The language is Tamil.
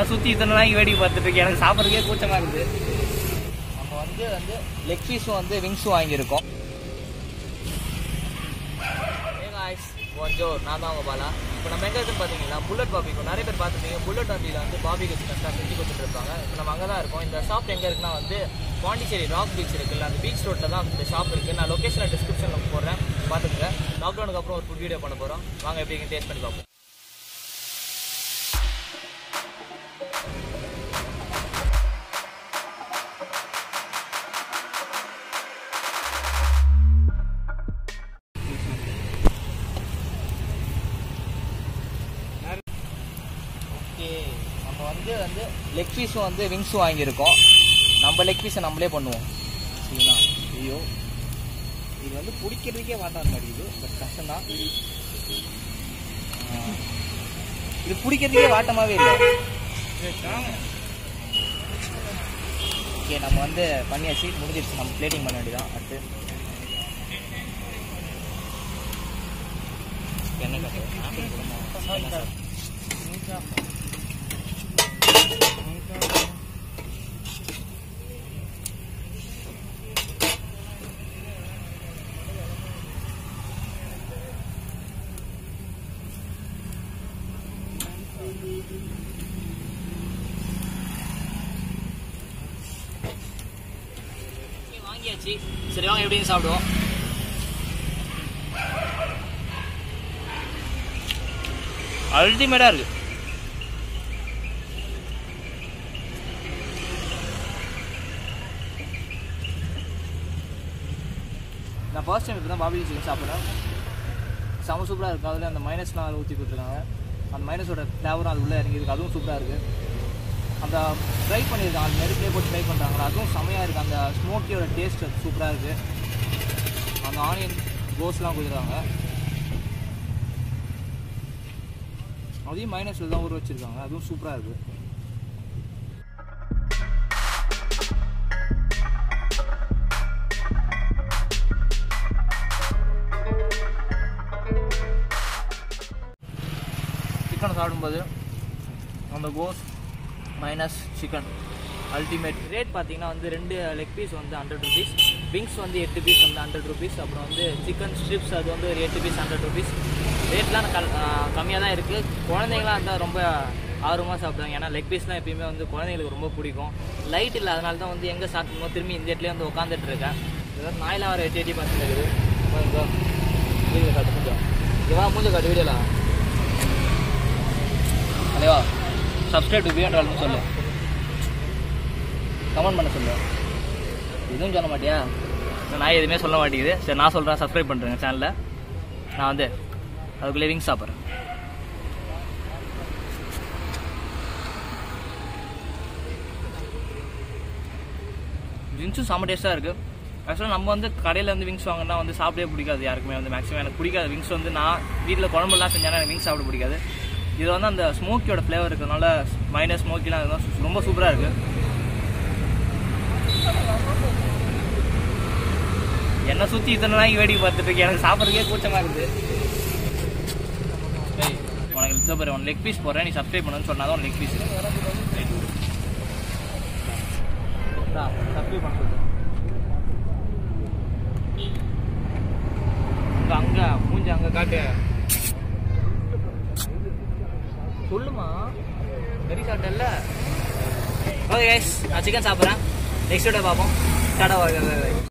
சுற்றி இத்தனை நாளைக்கு வேடிக்கை பார்த்துட்டு இருக்கேன். எனக்கு சாப்பிட்றதுக்கே கூச்சமாக இருக்குது. நம்ம வந்து லெக் பீஸும் வந்து விங்ஸும் வாங்கியிருக்கோம். கொஞ்சம் நான் தான் உங்கள் பாலா. இப்போ நம்ம எங்கே இருக்குன்னு பார்த்தீங்கன்னா புல்லட் பாபிக்கு நிறைய பேர் பார்த்துருப்பீங்க. புல்லட் பாபியில் வந்து பாபிக்கு சிக்கன்ஸாக செஞ்சு கொடுத்துட்டு இருப்பாங்க. இப்போ நம்ம அங்கே தான் இருக்கோம். இந்த ஷாப் எங்கே இருக்குன்னா வந்து பாண்டிச்சேரி ராக் பீச் இருக்குல்ல, அந்த பீச் ரோட்டில் தான் இந்த ஷாப் இருக்குது. நான் லொக்கேஷனை டிஸ்கிரிப்ஷனில் போடுறேன், பார்த்துக்கங்க. லாக்டவுனுக்கு அப்புறம் ஒரு ஃபுட் வீடியோ பண்ண போகிறோம். வாங்க எப்படி டேஸ்ட் பண்ணி பார்ப்போம். நம்ம வந்து லெக் பீஸும் வந்து விங்ஸும் வாங்கியிருக்கோம். நம்ம லெக் பீஸை நம்மளே பண்ணுவோம். சரிங்களா? ஐயோ, இது வந்து பிடிக்கிறதுக்கே வாட்டான் மாட்டேங்குது. பட் கஷ்டம்தான். இது பிடிக்கிறதுக்கே வாட்டமாகவே இல்லை. ஓகே, நம்ம வந்து பண்ணியாச்சு, முடிஞ்சிருச்சு. நம்ம பிளேட்டிங் பண்ண வேண்டியதான். அடுத்து என்ன கட்டுறோம்? வாங்கியாச்சு. சரி, வாங்க எப்படின்னு சாப்பிடுவோம். அல்டிமேட்டா இருக்கு. நான் ஃபர்ஸ்ட் டைம் இப்போ தான் பாபிக்கு சிக்கன் சாப்பிட்றேன். செம சூப்பராக இருக்குது. அதில் அந்த மைனஸ்லாம் அதில் ஊற்றி கொடுத்துருக்காங்க. அந்த மைனஸோட ஃப்ளேவரும் அது உள்ளே இறங்கிருக்கு. அதுவும் சூப்பராக இருக்குது. அந்த ஃப்ரை பண்ணியிருக்காங்க, அந்த நெருப்பிலே போட்டு ஃப்ரை பண்ணுறாங்களா, அதுவும் செமையாக இருக்குது. அந்த ஸ்மோக்கியோட டேஸ்ட் சூப்பராக இருக்குது. அந்த ஆனியன் கோஸ்லாம் கொடுத்துருக்காங்க. அதையும் மைனஸில் தான் ஊற வச்சுருக்காங்க. அதுவும் சூப்பராக இருக்குது. சிக்கனை சாப்பிடும்போது அந்த கோஸ் மைனஸ் சிக்கன் அல்டிமேட். ரேட் பார்த்தீங்கன்னா வந்து 2 லெக் பீஸ் வந்து 100 rupees, விங்ஸ் வந்து 8 பீஸ் வந்து 100 rupees, அப்புறம் வந்து சிக்கன் ஸ்ட்ரிப்ஸ் அது வந்து ஒரு 8 பீஸ் 100 rupees. ரேட்லாம் கம்மியாக தான் இருக்குது. குழந்தைங்களாம் இருந்தால் ரொம்ப ஆர்வமாக சாப்பிடுவாங்க. ஏன்னா லெக் பீஸ்லாம் எப்பயுமே வந்து குழந்தைங்களுக்கு ரொம்ப பிடிக்கும். லைட் இல்லை, அதனால தான் வந்து எங்கே சாப்பிடுமோ திரும்பி இந்த இடத்துலேயே வந்து உட்காந்துட்டு இருக்கேன். ஏதாவது நாயெலாம் வர எட்டி பார்த்துட்டு இருக்குது. வீடியோ காட்டு கொஞ்சம் இதுவா மூஞ்ச காட்டு வீடியோலாம். அலைவா சப்ஸ்கிரைப் டு பியாண்ட் ஆல்னு சொல்லு, கமெண்ட் பண்ண சொல்லு. எதுவும் சொல்ல மாட்டியா? நான் எதுவுமே சொல்ல மாட்டேங்குது. சரி, நான் சொல்கிறேன், சப்ஸ்கிரைப் பண்ணுறேங்க சேனலில். நான் வந்து அதுக்குள்ளே விங்ஸ் சாப்பிட்றேன். விங்ஸும் செம்ம டேஸ்ட்டாக இருக்குது. ஆக்சுவலாக நம்ம வந்து கடையில் வந்து விங்ஸ் வாங்கினா வந்து சாப்பிடவே பிடிக்காது யாருக்குமே. வந்து மேக்ஸிமம் எனக்கு பிடிக்காது விங்ஸ். வந்து நான் வீட்டில் குழம்புலாம் செஞ்சேன்னா எனக்கு விங்ஸ் சாப்பிட பிடிக்காது. இது வந்து அந்த ஸ்மோக்கியோட ஃப்ளேவர் இருக்கிறதுனால மைனஸ் ஸ்மோக்கிலாம் அதுதான் ரொம்ப சூப்பராக இருக்குது. என்னை சுற்றி இத்தனை நாளைக்கு வேடிக்கை பார்த்துட்டு இருக்கேன். எனக்கு சாப்பிட்றதுக்கே கூச்சமாக இருக்குது. உனக்கு இந்த பேர் உன் லெக் பீஸ் போடுறேன், நீ சப்ஸ்கிரைப் பண்ணுன்னு சொன்னால் தான் லெக் பீஸ் சப்ஸ்கிரைப் பண்ண சொல்லுங்க. அங்கே மூஞ்சி அங்கே காட்டு சொல்லுமா. வெரி சாப்பிட்டல. ஓகே கைஸ், நான் சிக்கன் சாப்பிட்றேன். நெக்ஸ்ட் வீடியோ பார்ப்போம். டாடா.